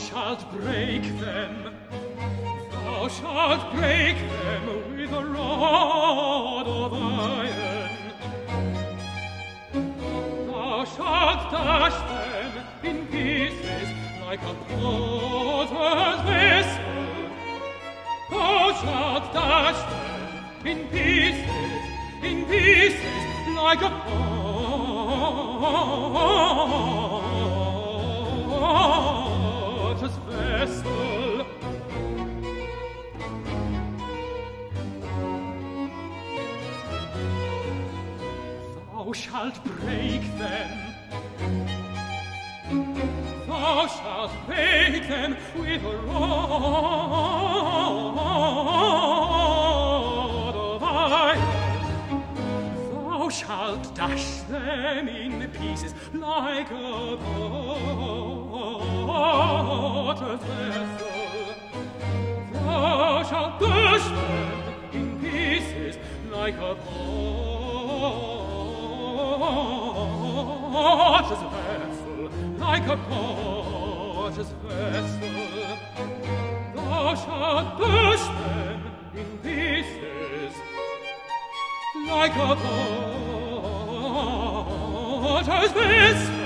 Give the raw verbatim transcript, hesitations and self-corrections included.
shalt break them, thou shalt break them with a rod of iron. Thou shalt dash them in pieces like a potter's vessel. Thou shalt dash them in pieces, in pieces like a potter's vessel. Thou shalt break them, thou shalt break them with a rod of iron. Thou shalt dash them in pieces like a potter's vessel. Thou shalt dash them in pieces like a potter's vessel, like a potter's vessel. Thou shalt dash them in pieces like a potter's vessel.